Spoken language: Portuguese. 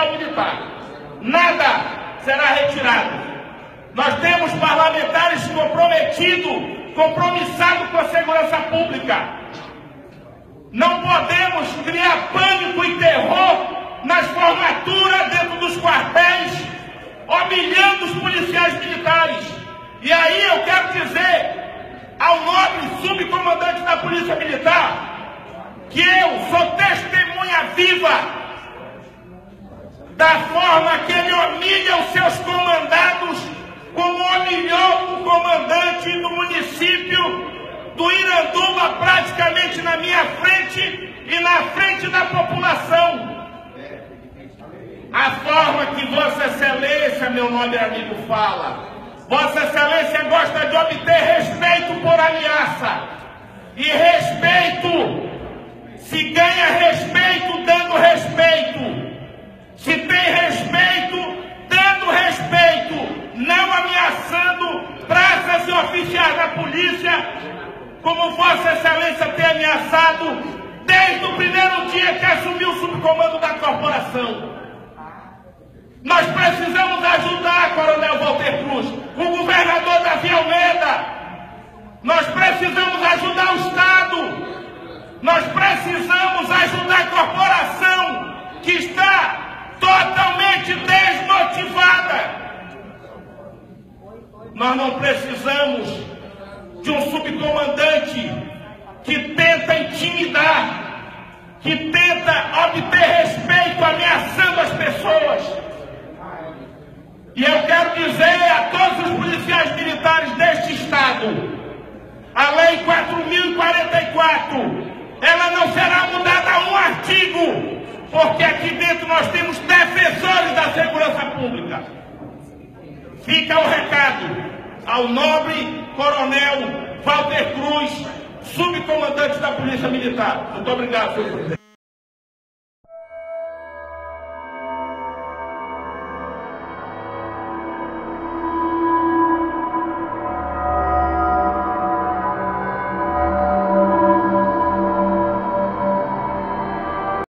policial militar. Nada será retirado. Nós temos parlamentares compromissados com a segurança pública. Não podemos criar pânico e terror nas formaturas dentro dos quartéis, humilhando os policiais militares. E aí eu quero dizer ao nobre subcomandante da Polícia Militar que eu sou testemunha viva da forma que ele humilha os seus comandados, como humilhou o comandante do município do Iranduba praticamente na minha frente e na frente da população. A forma que Vossa Excelência, meu nobre amigo, fala. Vossa Excelência gosta de obter respeito por ameaça. E respeito se ganha respeito dando respeito. Se tem respeito, dando respeito, não ameaçando praças e oficiais da polícia, como Vossa Excelência tem ameaçado desde o primeiro dia que assumiu o subcomando da corporação. Nós precisamos ajudar, Coronel Walter Cruz, o governador Davi Almeida. Nós precisamos ajudar o Estado. Nós precisamos ajudar a corporação que está totalmente desmotivada. Nós não precisamos de um subcomandante que tenta intimidar, que tenta obter respeito ameaçando as pessoas. E eu quero dizer a todos os policiais militares deste Estado, a Lei 4.044, ela não será mudada a um artigo, porque aqui dentro nós temos defensores da segurança pública. Fica o recado ao nobre Coronel Walter Cruz, subcomandante da Polícia Militar. Muito obrigado, senhor presidente.